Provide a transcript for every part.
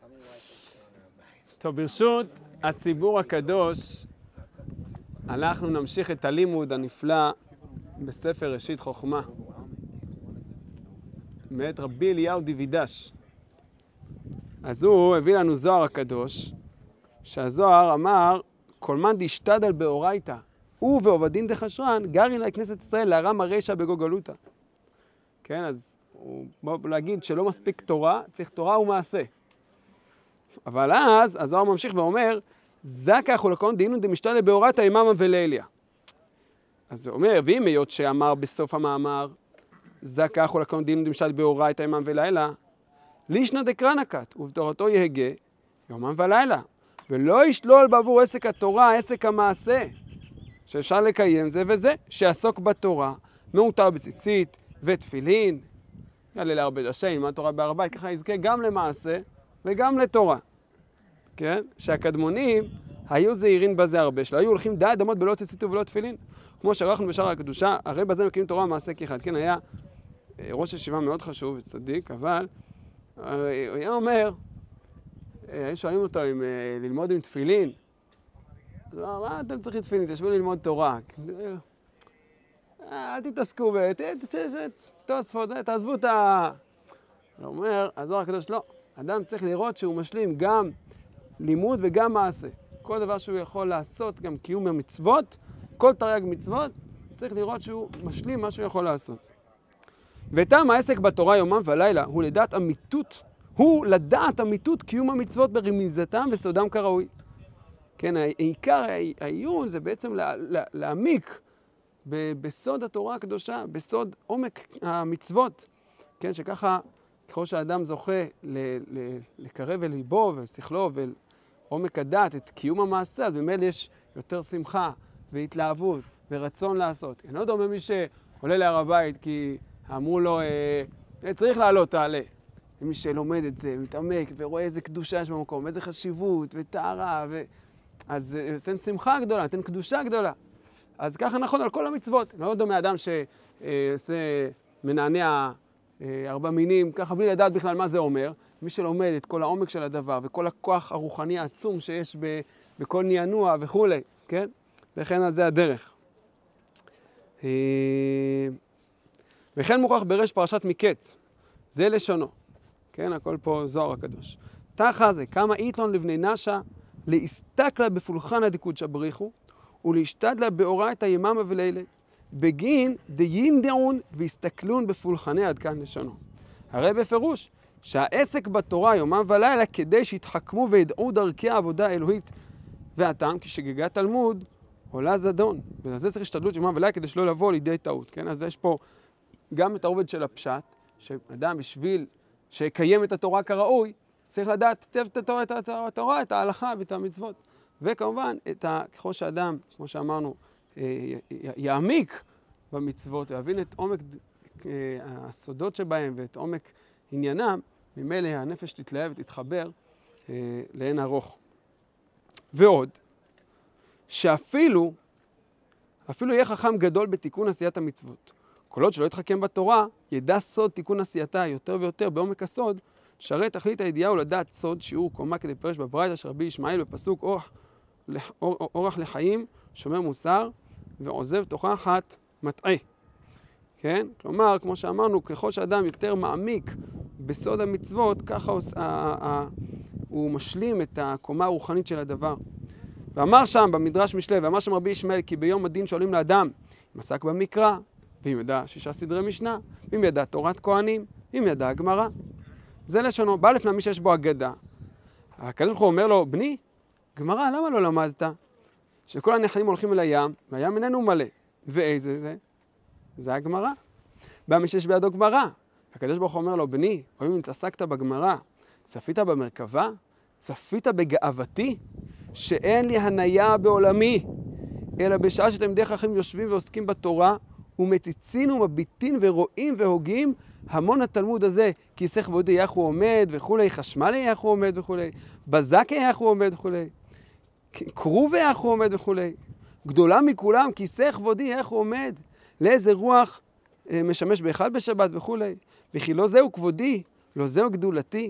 טוב, ברשות הציבור הקדוש, אנחנו נמשיך את הלימוד הנפלא בספר ראשית חוכמה, מאת רבי אליהו דיווידש. אז הוא הביא לנו זוהר הקדוש, שהזוהר אמר, כל מאן דשתדל באורייתא, הוא ועובדין דחשרן, גרעין לכנסת ישראל, להרם הרשע בגוגלותא. כן, אז הוא בוא להגיד שלא מספיק תורה, צריך תורה ומעשה. אבל אז הזוהר ממשיך ואומר, זכך ולקון דהינו דמשתדל באורייתא יממה וליליה. אז הוא אומר, ואם היות שאמר בסוף המאמר, זכך ולקון דהינו דמשתדל באורייתא יממה ולילה, לישנא דקרא נקט, ובתורתו יהגה יומם ולילה. ולא ישלול בעבור עסק התורה, עסק המעשה, שאפשר לקיים זה וזה, שעסוק בתורה, מעוטר בציצית ותפילין, יעלה להרבה השם, ילמד תורה בהר הבית, ככה יזכה גם למעשה וגם לתורה. כן? שהקדמונים היו זהירים בזה הרבה, שלא היו הולכים דעת דמות בלא ציציתו ולא תפילין, כמו שערכנו בשער הקדושה, הרי בזה מקיימים תורה ומעשה כאחד. כן, היה ראש ישיבה מאוד חשוב וצדיק, אבל הוא היה אומר, היו שואלים אותו אם ללמוד עם תפילין, אז הוא אמר, מה אתם צריכים תפילין? תשבו ללמוד תורה. אל תתעסקו תוספות, תעזבו את ה... הוא אומר, הזוהר הקדוש לא, אדם צריך לראות שהוא משלים גם לימוד וגם מעשה. כל דבר שהוא יכול לעשות, גם קיום המצוות, כל תרי"ג מצוות, צריך לראות שהוא משלים מה שהוא יכול לעשות. וטעם העסק בתורה יומם ולילה הוא לדעת אמיתות, לדעת אמיתות קיום המצוות ברמיזתם וסודם כראוי. כן, העיקר העיון זה בעצם להעמיק בסוד התורה הקדושה, בסוד עומק המצוות. כן, שככה ככל שהאדם זוכה לקרב אל ליבו ושכלו ואל עומק הדעת את קיום המעשה, אז במילא יש יותר שמחה והתלהבות ורצון לעשות. אני לא דומה מי שעולה להר הבית כי אמרו לו, צריך לעלות, תעלה. ומי שלומד את זה, מתעמק ורואה איזה קדושה יש במקום, איזה חשיבות וטהרה, אז תן שמחה גדולה, תן קדושה גדולה. אז ככה נכון על כל המצוות. לא דומה אדם שעושה מנענע 4 מינים, ככה בלי לדעת בכלל מה זה אומר. מי שלומד את כל העומק של הדבר וכל הכוח הרוחני העצום שיש בכל נענוע וכו', כן? וכן על זה הדרך. וכן מוכח ברש פרשת מקץ, זה לשונו. כן, הכל פה זוהר הקדוש. תחה זה כמה איתלון לבני נשה, להסתכלה בפולחן דקודשא בריחו, ולהשתדלה באורייתא יממה ולילה, בגין דייндעון והסתכלון בפולחני עד כאן לשונו. הרי בפירוש שהעסק בתורה יומם ולילה כדי שיתחכמו וידעו דרכי העבודה האלוהית. והטעם כי שגגת תלמוד עולה זדון, ולזה צריך השתדלות יומם ולילה כדי שלא לבוא לידי טעות. כן, אז יש פה גם את הרובד של הפשט, שאדם בשביל שיקיים את התורה כראוי, צריך לדעת את התורה, את ההלכה ואת המצוות. וכמובן, ככל שאדם, כמו שאמרנו, יעמיק במצוות, ויבין את עומק הסודות שבהם ואת עומק עניינם, ממילא הנפש תתלהב ותתחבר לאין ארוך. ועוד, שאפילו יהיה חכם גדול בתיקון עשיית המצוות. כל עוד שלא יתחכם בתורה, ידע סוד תיקון עשייתה יותר ויותר בעומק הסוד, שהרי תכלית הידיעה הוא לדעת סוד שיעור קומה כדי פרש בברייתא של רבי ישמעאל בפסוק אורח לחיים, שומר מוסר ועוזב תוכחת מטעה. כן? כלומר, כמו שאמרנו, ככל שאדם יותר מעמיק בסוד המצוות, ככה הוא משלים את הקומה הרוחנית של הדבר. ואמר שם במדרש משלי, ואמר שם רבי ישמעאל, כי ביום הדין שואלים לאדם, אם עסק במקרא, ואם ידע 6 סדרי משנה, ואם ידע תורת כהנים, ואם ידע הגמרא. זה לשונו, בא לפני מי שיש בו אגדה. הקדוש ברוך הוא אומר לו, בני, גמרא, למה לא למדת? שכל הנחלים הולכים אל הים, והים איננו מלא. ואיזה זה? זה הגמרא. בא מי שיש בידו גמרא. הקדוש ברוך הוא אומר לו, בני, אם התעסקת בגמרא, צפית במרכבה? צפית בגאוותי? שאין לי הניה בעולמי, אלא בשעה שתלמידי חכמים יושבים ועוסקים בתורה, ומציצין ומביטין ורואים והוגים, המון התלמוד הזה, כיסא כבודי איך הוא עומד וכולי, חשמלי איך הוא עומד וכולי, בזק איך הוא עומד וכולי, קרוב איך הוא עומד וכולי, גדולה מכולם, כיסא כבודי איך הוא עומד, לאיזה רוח משמש בהיכל בשבת וכולי, וכי לא זהו כבודי, לא זהו גדולתי,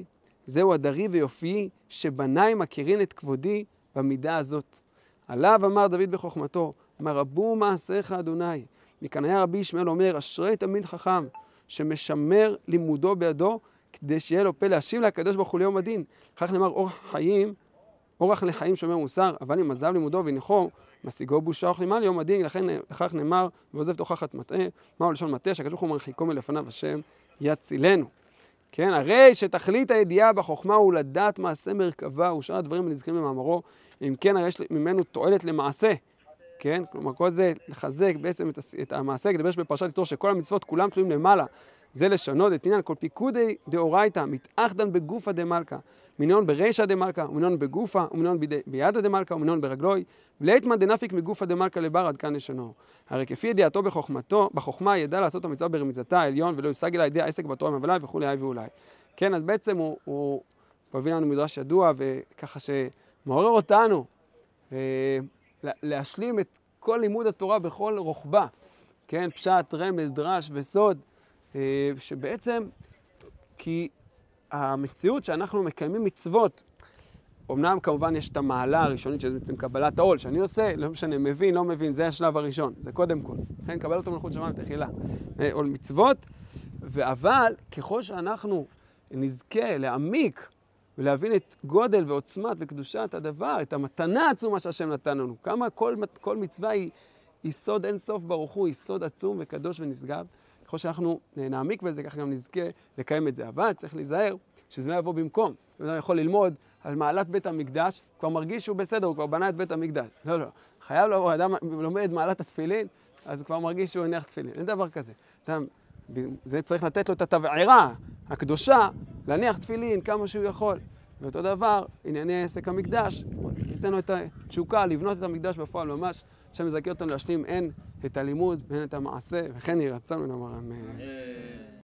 זהו הדרי ויופי שבניי מכירין את כבודי במידה הזאת. עליו אמר דוד בחוכמתו, מה רבו מעשיך אדוני. מכאן היה רבי ישמעאל אומר, אשרי תלמיד חכם שמשמר לימודו בידו, כדי שיהיה לו פה להשיב לקדוש ברוך הוא ליום הדין. כך נאמר אורח לחיים שומר מוסר, אבל אם עזב לימודו והנחו, משיגו בושה וכלימה ליום הדין. לכך נאמר, ועוזב תוכחת מטעה, מהו לשון מטעה, שהקדוש ברוך הוא מרחיקו מלפניו השם יצילנו. כן, הרי שתכלית הידיעה בחוכמה הוא לדעת מעשה מרכבה ושאר הדברים הנזכרים במאמרו, אם כן הרי יש ממנו תועלת למעשה. כן, כלומר כל זה לחזק בעצם את המעשה, כדבר בפרשת יתרו שכל המצוות כולם תלויים למעלה. זה לשונות את עניין כל פיקודי דאורייתא מתאחדן בגופא דמלכא, מינון ברישא דמלכא ומינון בגופא ומינון בידא דמלכא ומינון ברגלוי, ולית דנפיק מגופא דמלכא לבר עד כאן לשונו. הרי כפי ידיעתו בחוכמה ידע לעשות המצווה ברמיזתה העליון ולא יושג אלא ידי העסק בתורה מבלי וכולי ואולי. כן, אז בעצם הוא מביא לנו מדרש ידוע וככה שמעורר אותנו להשלים את כל לימוד התורה בכל רוחבה. כן, פשט, רמז, דרש וסוד, שבעצם כי המציאות שאנחנו מקיימים מצוות, אמנם כמובן יש את המעלה הראשונית שזה בעצם קבלת העול, שאני עושה, לא משנה, מבין, לא מבין, זה השלב הראשון, זה קודם כל. לכן קבל אותו מלכות שמיים תחילה. עול מצוות, אבל ככל שאנחנו נזכה להעמיק ולהבין את גודל ועוצמת וקדושת הדבר, את המתנה העצומה שהשם נתן לנו, כמה כל מצווה היא סוד אין סוף ברוך הוא, היא סוד עצום וקדוש ונשגב, ככל שאנחנו נעמיק בזה, ככה גם נזכה לקיים את זה. אבל צריך להיזהר שזה לא יבוא במקום. אדם יכול ללמוד על מעלת בית המקדש, כבר מרגיש שהוא בסדר, הוא כבר בנה את בית המקדש. לא, לא. חייב לבוא, אדם לומד מעלת התפילין, אז הוא כבר מרגיש שהוא הניח תפילין. אין דבר כזה. אדם, זה צריך לתת לו את התבערה הקדושה, להניח תפילין כמה שהוא יכול. ואותו דבר, ענייני עסק המקדש, ייתן לו את התשוקה, לבנות את המקדש בפועל ממש, השם יזכה אותנו להשלים הן את הלימוד והן את המעשה, וכן יהי רצון ונאמר אמן.